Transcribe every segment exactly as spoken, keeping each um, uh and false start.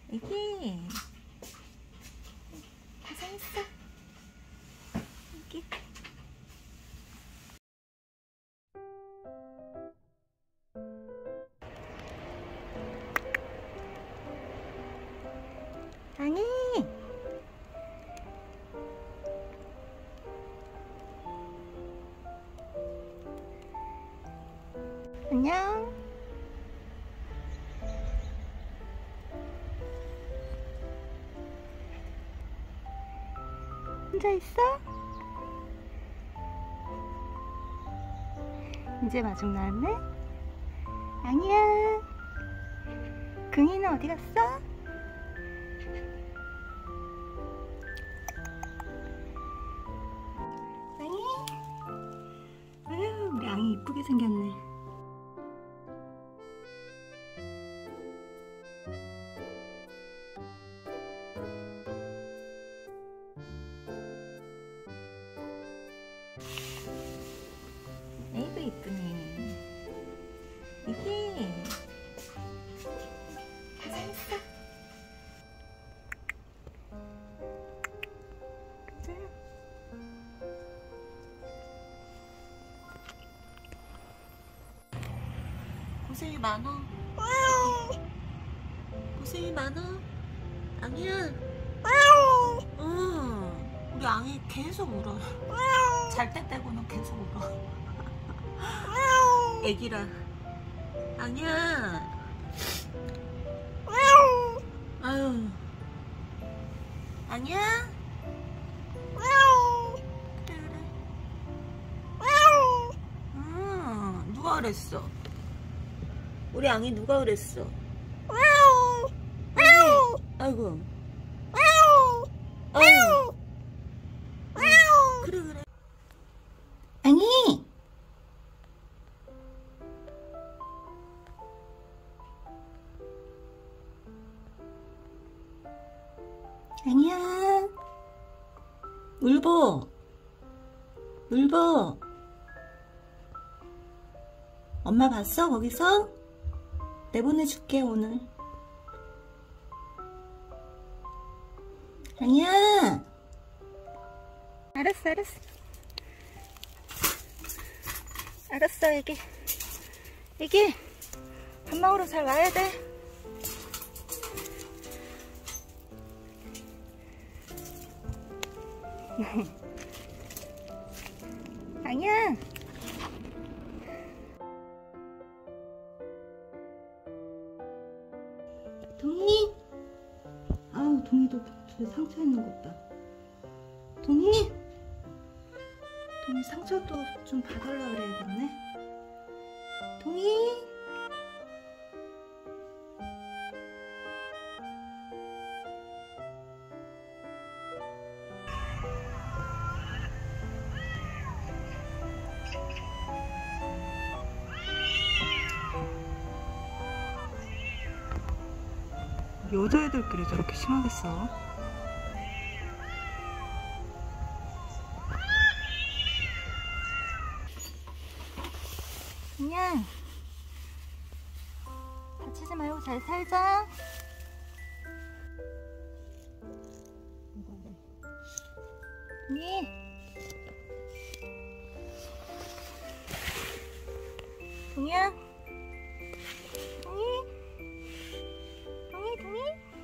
애기 고생했어. 애기 아니 안녕. 혼자 있어? 이제 마중 나왔네? 아니야. 긍이는 어디 갔어? 앙이? 아유, 우리 앙이 이쁘게 생겼네. 아이고 이쁘네. 이게 고생했어. 자. 고생이 많어. 고생이 많어. 앙이야. 응. 우리 앙이 계속 울어. 잘 때 빼고는 계속 울어. 애기라. 앙이야. 아유. 앙이야. 그래 그래. 음, 누가 그랬어? 우리 앙이 누가 그랬어? 아이고. 아이고. 아이고. 그래 그래. 앙이. 아니야. 울보. 울보. 엄마 봤어? 거기서? 내보내줄게 오늘. 아니야. 알았어 알았어. 알았어 애기. 애기 밥 먹으러 잘 와야 돼. 아니야. 동이. 아우 동이도 저 상처 있는 것 봐. 동이. 동이 상처도 좀 봐달라 그래야겠네. 동이. 여자애들끼리 저렇게 심하겠어? 그냥 다치지 말고 잘 살자. 동이. 동이야. 동이. 동이 동이.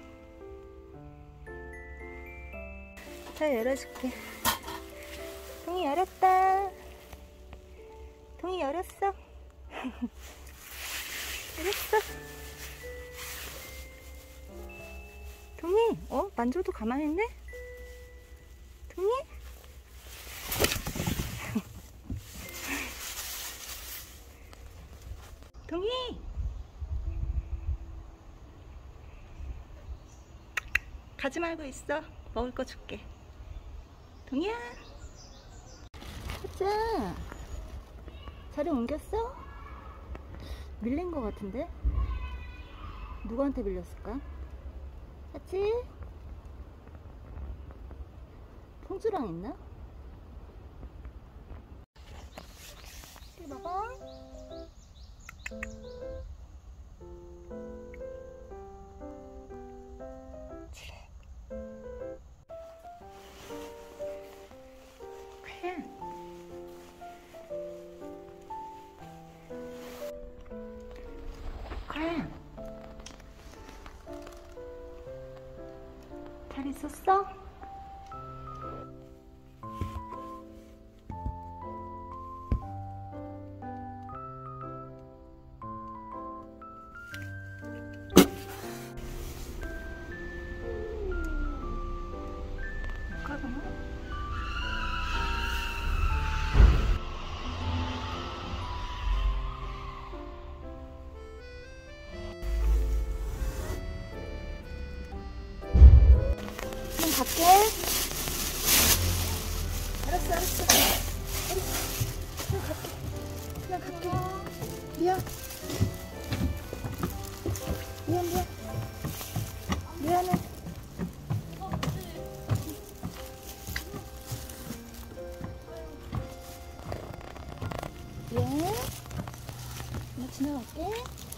잘 열어줄게. 동이 열었다. 동이 열었어. 열었어. 동이. 어? 만져도 가만히 있네? 동이? 동이. 가지 말고 있어. 먹을 거 줄게. 동이야. 가자. 자리 옮겼어? 밀린 거 같은데? 누구한테 밀렸을까? 같이? 풍주랑 있나? 이리 먹어. 있었어? 가구나? 그럼 갈게. 알았어, 알았어. 알았어. 그냥 갈게. 그냥 갈게. 미안. 미안, 미안. 미안해. 예. 나 지나갈게.